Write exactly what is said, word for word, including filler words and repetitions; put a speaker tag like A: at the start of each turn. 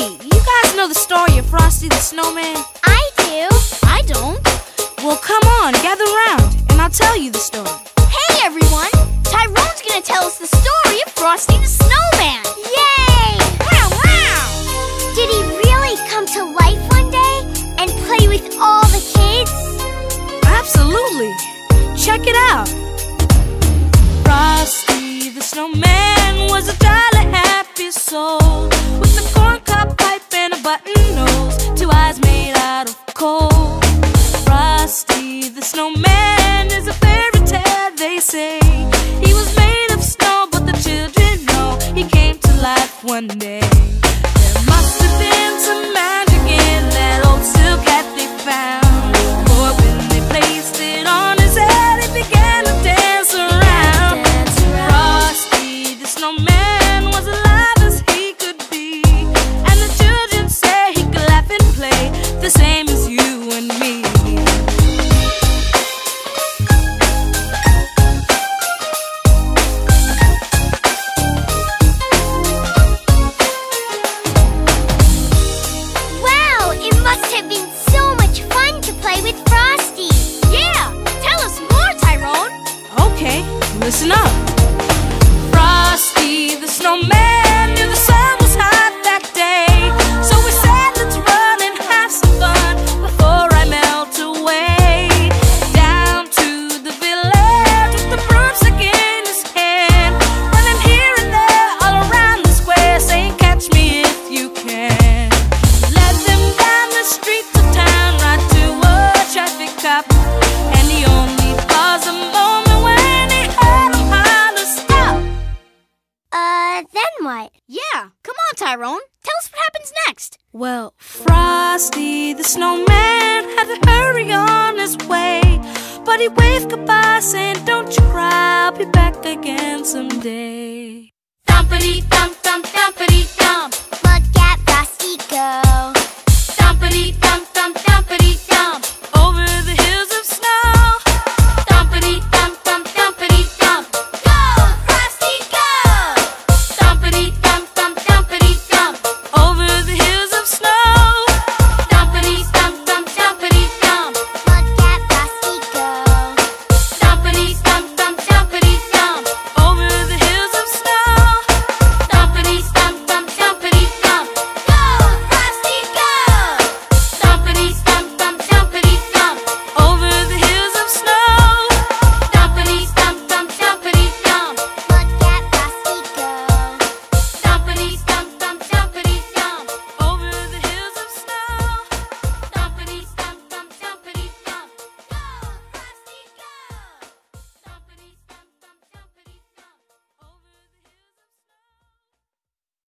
A: Hey, you guys know the story of Frosty the Snowman?
B: I do. I don't.
A: Well, come on, gather round, and I'll tell you the story.
B: Hey, everyone! Tyrone's gonna tell us the story of Frosty the Snowman. Yay! Wow, wow! Did he really come to life one day and play with all the kids?
A: Absolutely. Check it out. Frosty the Snowman was a jolly, happy soul with a corncob pipe and a button nose, two eyes made out of coal. Frosty the Snowman is a fairy tale, they say. He was made of snow, but the children know he came to life one day. There must have been some magic in that old silk hat they found, for when they placed it on his head, he began to dance around. Dance around. Frosty the Snowman was alive as he could be, and the children say he could laugh and play the same as you and me. Listen up. Frosty the Snowman knew the sun was hot that day, so we said, let's run and have some fun before I melt away. Down to the village with the broomstick in his hand, running here and there all around the square, saying, catch me if you can. Led them down the streets of town, right to a traffic cop, and he only paused a moment.
B: Uh, then what?
C: Yeah, come on, Tyrone. Tell us what happens next.
A: Well, Frosty the Snowman had to hurry on his way, but he waved goodbye saying, don't you cry, I'll be back again someday.
B: Thumpity thump thump thumpity thump.